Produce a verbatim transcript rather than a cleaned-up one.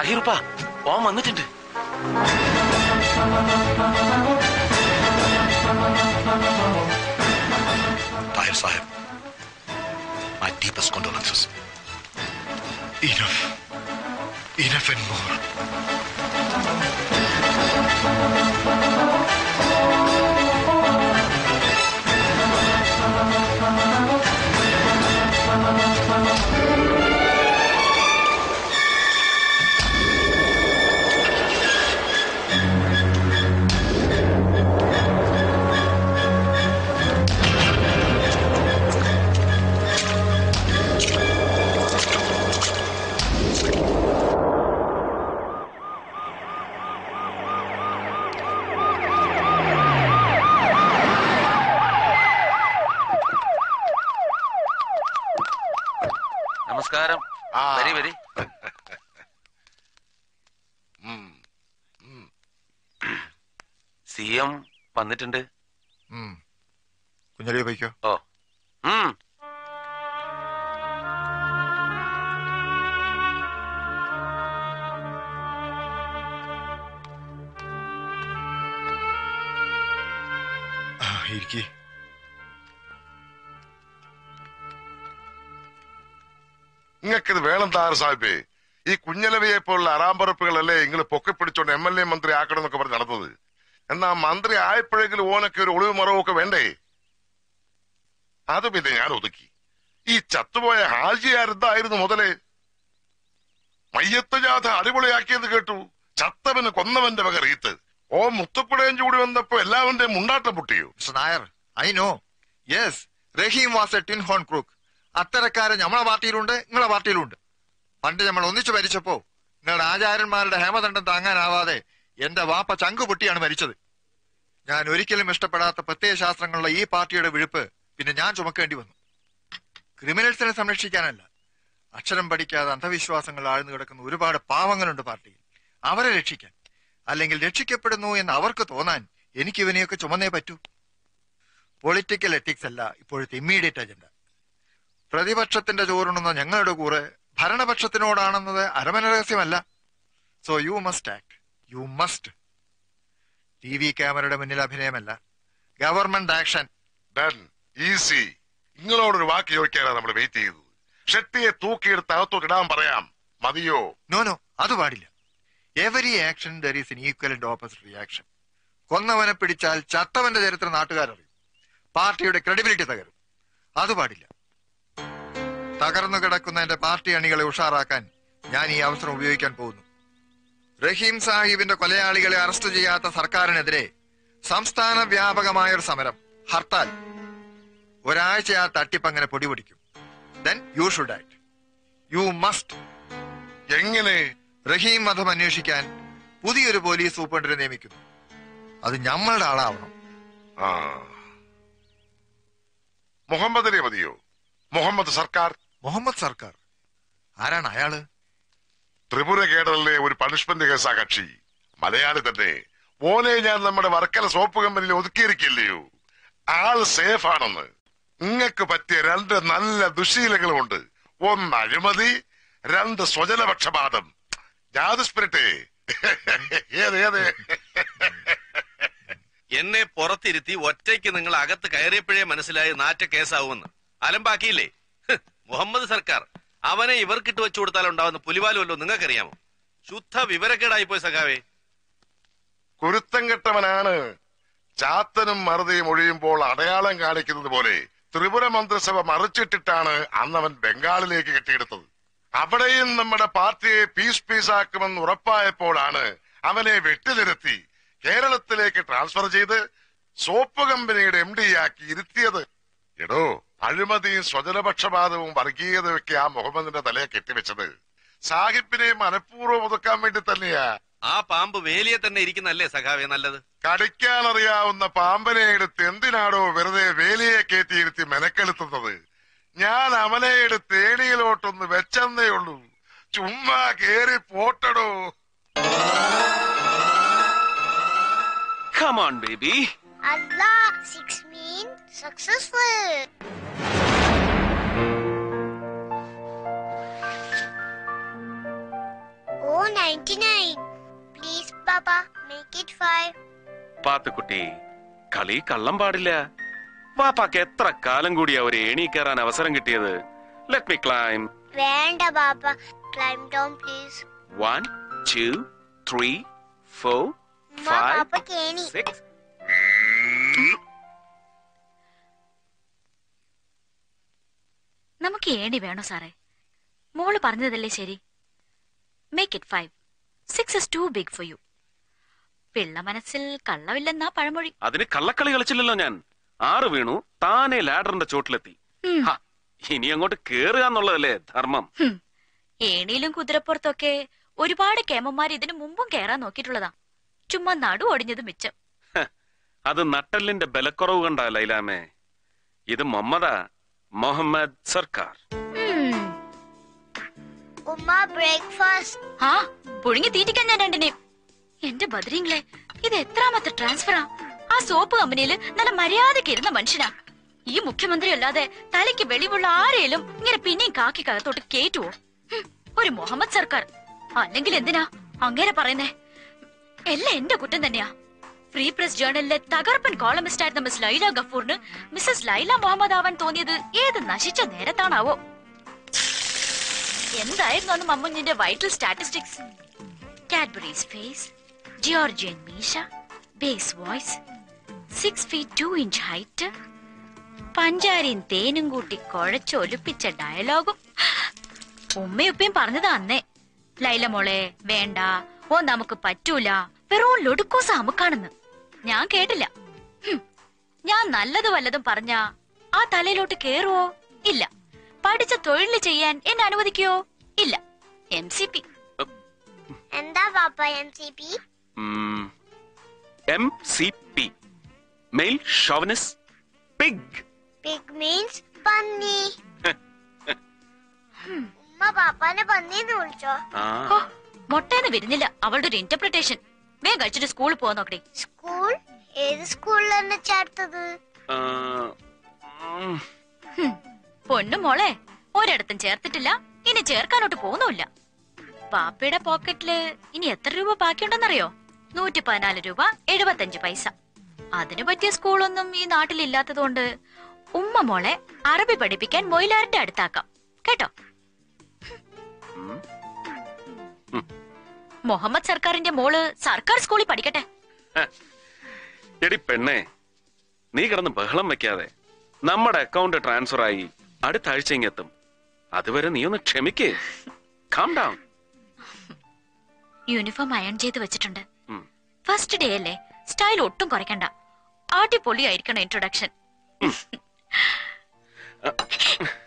താഹിറുപ്പാ ഓൻ വന്നിട്ടുണ്ട്. Thahir Sahib, my deepest condolences. Enough. Enough and more. നമസ്കാരം. വരി വരി. സി എം വന്നിട്ടുണ്ട്. കുഞ്ഞലിയെ പോയിക്കോ. ഓ ഇരിക്കേ. നിങ്ങൾക്കിത് വേണം താർ സാഹിബേ. ഈ കുഞ്ഞലവിയെ പോലുള്ള അറാമ്പറപ്പുകളല്ലേ നിങ്ങൾ പൊക്കിപ്പിടിച്ചോണ്ട് എം എൽ എ മന്ത്രി ആക്കണം എന്നൊക്കെ പറഞ്ഞ് നടന്നത്. എന്നാ മന്ത്രി ആയപ്പോഴെങ്കിലും ഓനൊക്കെ ഒരു ഒളിവ് മറവൊക്കെ വേണ്ടേ? അത് പിന്നെ ഞാൻ ഒതുക്കി. ഈ ചത്തുപോയ ഹാജിയാരെന്തായിരുന്നു മുതലേ? മയ്യത്ത് ജാഥ അടിപൊളിയാക്കിയത് കേട്ടു. ചത്തവന് കൊന്നവന്റെ വക റീത്ത്. ഓ മുത്തുക്കുടയും കൂടി വന്നപ്പോ എല്ലാവന്റെയും മുണ്ടാട്ടം പൊട്ടിയോ? Nair, I know. Yes, Rahim was a tin horn crook. അത്തരക്കാരൻ നമ്മളെ പാർട്ടിയിലുണ്ട്, നിങ്ങളെ പാർട്ടിയിലുണ്ട്. പണ്ട് നമ്മൾ ഒന്നിച്ചു മരിച്ചപ്പോ നിങ്ങളുടെ ആചാര്യന്മാരുടെ ഹേമദണ്ഡം താങ്ങാനാവാതെ എന്റെ വാപ്പ ചങ്കു പൊട്ടിയാണ് മരിച്ചത്. ഞാൻ ഒരിക്കലും ഇഷ്ടപ്പെടാത്ത പ്രത്യയ ശാസ്ത്രങ്ങളുള്ള ഈ പാർട്ടിയുടെ വിഴുപ്പ് പിന്നെ ഞാൻ ചുമക്കേണ്ടി വന്നു. ക്രിമിനൽസിനെ സംരക്ഷിക്കാനല്ല, അക്ഷരം പഠിക്കാതെ അന്ധവിശ്വാസങ്ങൾ ആഴ്ന്നു കിടക്കുന്ന ഒരുപാട് പാവങ്ങളുണ്ട് പാർട്ടിയിൽ. അവരെ രക്ഷിക്കാൻ, അല്ലെങ്കിൽ രക്ഷിക്കപ്പെടുന്നു എന്ന് അവർക്ക് തോന്നാൻ എനിക്ക് ഇവനെയൊക്കെ ചുമന്നേ പറ്റൂ. പൊളിറ്റിക്കൽ എത്തിക്സ് അല്ല ഇപ്പോഴത്തെ ഇമ്മീഡിയറ്റ് അജണ്ട. പ്രതിപക്ഷത്തിന്റെ ചോറുണ്ടെന്ന ഞങ്ങളുടെ കൂറ് ഭരണപക്ഷത്തിനോടാണെന്നത് അരമന രഹസ്യമല്ല. So you must act, you must. T V ക്യാമറയുടെ മുന്നിൽ അഭിനയമല്ല, ഗവൺമെന്റ് ആക്ഷൻ. ഈസി. നിങ്ങളോടൊരു വാക്ക് ചോദിക്കാനാണ് നമ്മൾ വെയിറ്റ് ചെയ്തത്. ഷെട്ടിയെ തൂക്കിയെടുത്ത് അകത്തോട്ട് ഇടാൻ പറയാം, മതിയോ? നോ നോ, അത് പാടില്ല. Every action there is an equal and opposite reaction. കൊന്നവനെ പിടിച്ചാൽ ചത്തവന്റെ ചരിത്രം നാട്ടുകാരറിയും, പാർട്ടിയുടെ ക്രെഡിബിലിറ്റി തകരും. അത് പാടില്ല. തകർന്നു കിടക്കുന്ന എന്റെ പാർട്ടി അണികളെ ഉഷാറാക്കാൻ ഞാൻ ഈ അവസരം ഉപയോഗിക്കാൻ പോകുന്നു. റഹീം സാഹിബിന്റെ കൊലയാളികളെ അറസ്റ്റ് ചെയ്യാത്ത സർക്കാരിനെതിരെ സംസ്ഥാന വ്യാപകമായ ഒരു സമരം, ഹർത്താൽ. ഒരാഴ്ച ആ തട്ടിപ്പങ്ങനെ പൊടിപൊടിക്കും. Then you should act. You must. എങ്ങനെ? റഹീം വധം അന്വേഷിക്കാൻ പുതിയൊരു പോലീസ് സൂപ്രണ്ടിനെ നിയമിക്കുന്നു. അത് ഞമ്മളുടെ ആളാവണം. മുഹമ്മദ് അലി മതിയോ? മുഹമ്മദ് സർക്കാർ. മുഹമ്മദ് സർക്കാർ ആരാണ് അയാള്? ത്രിപുര കേഡറിലെ ഒരു പണിഷ്മെന്റ് കേസാ കക്ഷി. മലയാളി തന്നെ. ഓനെ ഞാൻ നമ്മുടെ വർക്കല സോപ്പ് കമ്പനിയിൽ ഒതുക്കിയിരിക്കില്ലയോ? ആൾ സേഫ് ആണെന്ന്. നിങ്ങൾക്ക് പറ്റിയ രണ്ട് നല്ല ദുശീലങ്ങളുമുണ്ട്. ഒന്ന് അഴിമതി, രണ്ട് സ്വജനപക്ഷപാതം. ജാതി സ്പിരിറ്റേ. ഏത് ഏത് എന്നെ പുറത്തിരുത്തി ഒറ്റയ്ക്ക് നിങ്ങൾ അകത്ത് കയറിയപ്പോഴേ മനസ്സിലായി നാറ്റ കേസാവുമെന്ന്. അലമ്പാക്കിയില്ലേ മുഹമ്മദ് സർക്കാർ. അവനെ ഇവർക്കിട്ട് വെച്ചു കൊടുത്താൽ ഉണ്ടാവുന്ന പുലിവാലുമല്ലോ നിങ്ങൾക്കറിയാമോ? ശുദ്ധ വിവരക്കേടായി പോയി സഖാവേ. കുരുത്തം കെട്ടവനാണ്. ചാത്തനും മറുതയും ഒഴിയുമ്പോൾ അടയാളം കാണിക്കുന്നത് പോലെ ത്രിപുര മന്ത്രിസഭ മറിച്ചിട്ടിട്ടാണ് അന്നവൻ ബംഗാളിലേക്ക് കെട്ടിയെടുത്തത്. അവിടെയും നമ്മുടെ പാർട്ടിയെ പീസ് പീസാക്കുമെന്ന് ഉറപ്പായപ്പോഴാണ് അവനെ വെട്ടിനിരത്തി കേരളത്തിലേക്ക് ട്രാൻസ്ഫർ ചെയ്ത് സോപ്പ് കമ്പനിയുടെ എം ഡി ആക്കി ഇരുത്തിയത്. എടോ, അഴിമതിയും സ്വജനപക്ഷപാതവും വർഗീയതയൊക്കെ ആ മുഹമ്മദിന്റെ തലയെ കെട്ടിവെച്ചത് സാഹിബിനെ മനഃപൂർവ്വം ഒതുക്കാൻ വേണ്ടി തന്നെയാ. ആ പാമ്പ് വേലിയെ തന്നെ ഇരിക്കുന്നല്ലേ സഖാവേ നല്ലത്? കടിക്കാനറിയാവുന്ന പാമ്പനെ എടുത്ത് എന്തിനാടോ വെറുതെ വേലിയെ കയറ്റിയിരുത്തി മെനക്കെടുത്തുന്നത്? ഞാൻ അവനെ എടുത്ത് ഏണിയിലോട്ടൊന്ന് വെച്ചെന്നേ ഉള്ളൂ. ചുമ്മാ കേറി പോട്ടടോ. Come on, baby. Allah, six mean successful. Oh, nine Pathukutty, കളി കള്ളം പാടില്ല. വാപ്പാക്ക് എത്ര കാലം കൂടിയാ ഒരു ഏണി കയറാൻ അവസരം കിട്ടിയത്? Let me climb. വേണ്ട പാപ്പ, climb down please. One two three four five six. നമുക്ക് ഏണി വേണോ സാറേ? മോള് പറഞ്ഞതല്ലേ ശരി. Make it five. Six is too big for you. പിള്ള മനസ്സിൽ കള്ളമില്ലെന്നാ പഴമൊഴി. അതിന് കള്ളക്കളി കളിച്ചില്ലല്ലോ ഞാൻ. ആറ് വീണു, താനെ ലാഡറിന്റെ ചോട്ടിലെത്തി. ഇനി അങ്ങോട്ട് കേറുക എന്നുള്ളതല്ലേ ധർമ്മം. ഏണിയിലും കുതിരപ്പുറത്തൊക്കെ ഒരുപാട് കേമന്മാർ ഇതിനു മുമ്പും കേറാൻ നോക്കിയിട്ടുള്ളതാ. ചുമ്മാ നടു ഒടിഞ്ഞത് മിച്ചം. അത് നട്ടലിന്റെ ബലക്കുറവ് കണ്ടാ ലൈലാമേ. ഇത് മൊഹമ്മദ മുഹമ്മദ് സർക്കാർ. ബ്രേക്ക്ഫാസ്റ്റ്. ആ പുഴുങ്ങി തീറ്റിക്കാൻ ഞാൻ രണ്ടിനെയും. എന്റെ ബദ്രീങ്ങളെ, ഇത് എത്രാമത്തെ ട്രാൻസ്ഫറാ? ആ സോപ്പ് കമ്പനിയില് നല്ല മര്യാദക്ക് ഇരുന്ന മനുഷ്യനാ. ഈ മുഖ്യമന്ത്രി അല്ലാതെ തലയ്ക്ക് വെളിവുള്ള ആരെയും ഇങ്ങനെ പിന്നെയും കാക്കി കകത്തോട്ട് കേറ്റുവോ? ഒരു മുഹമ്മദ് സർക്കാർ. അല്ലെങ്കിൽ എന്തിനാ അങ്ങനെ പറയുന്നേ? എല്ലാം എന്റെ കുറ്റം തന്നെയാ. ഫ്രീ പ്രസ് ജേർണലിലെ തകർപ്പൻ കോളമിസ്റ്റ് ആയിരുന്ന മിസ് ലൈല ഗഫൂറിന് മിസ്സസ് ലൈല മുഹമ്മദ് ആവാൻ തോന്നിയത് ഏത് നശിച്ച നേരത്താണാവോ? എന്തായിരുന്നു അന്ന് മമ്മുഞ്ഞിന്റെ vital statistics? Cadbury's face, Georgian മീശ, bass voice, six feet two inch height, പഞ്ചാരിയും തേനും കൂട്ടി കുഴച്ചൊലിപ്പിച്ച ഡയലോഗും. ഉമ്മയുപ്പയും പറഞ്ഞതാ അന്നേ. ലൈല മോളെ വേണ്ട, ഓ നമുക്ക് പറ്റൂല, വെറും ലൊടുക്കോസ അമുക്കാണെന്ന്. ഞാൻ കേട്ടില്ല. ഞാൻ നല്ലത് വല്ലതും പറഞ്ഞ ആ തലയിലോട്ട് കേറുവോ? ഇല്ല. പഠിച്ച തൊഴിൽ ചെയ്യാൻ എന്നെ അനുവദിക്കോ? ഇല്ല. M C P. എന്താ പാപ്പ M C P? M C P male chauvinist pig. Pig means പന്നി. ഉമ്മ പാപ്പാനെ പന്നിന്ന് വിളിച്ചോ? മൊട്ടേന്ന് വരുന്നില്ല അവളുടെ ഒരു ഇന്റർപ്രിട്ടേഷൻ. വേഗം കഴിച്ചിട്ട് സ്കൂളിൽ പോവാൻ നോക്കട്ടെ. സ്കൂൾ? ഏത് സ്കൂളിലാണ് ചേർത്തത്? പൊന്നു മോളെ, ഒരിടത്തും ചേർത്തിട്ടില്ല, ഇനി ചേർക്കാനോട്ട് പോകുന്നുമില്ല. പാപ്പയുടെ പോക്കറ്റില് ഇനി എത്ര രൂപ ബാക്കിയുണ്ടെന്നറിയോ? നൂറ്റി പതിനാല് രൂപ എഴുപത്തഞ്ച് പൈസ. അതിനു പറ്റിയ സ്കൂളൊന്നും ഈ നാട്ടിലില്ലാത്തതുകൊണ്ട് ഉമ്മ മോളെ അറബി പഠിപ്പിക്കാൻ മൊയിലാറിന്റെ അടുത്താക്കാം കേട്ടോ. മുഹമ്മദ് സർക്കാരിന്റെ മോള് സർക്കാർ സ്കൂളിൽ പഠിക്കട്ടെ. എടി പെണ്ണേ, നീ കിടന്ന് ബഹളം വെക്കാതെ. നമ്മുടെ അക്കൗണ്ട് ട്രാൻസ്ഫർ ആയി അടുത്ത ആഴ്ച ഇങ്ങെത്തും. അതുവരെ നീ ഒന്ന് ക്ഷമിക്കേ. Calm down. യൂണിഫോം അയൺ ചെയ്ത് വെച്ചിട്ടുണ്ട്. ഫസ്റ്റ് ഡേ അല്ലേ, സ്റ്റൈൽ ഒട്ടും കുറയ്ക്കണ്ട. അടിപൊളിയായിരിക്കണം ഇൻട്രൊഡക്ഷൻ.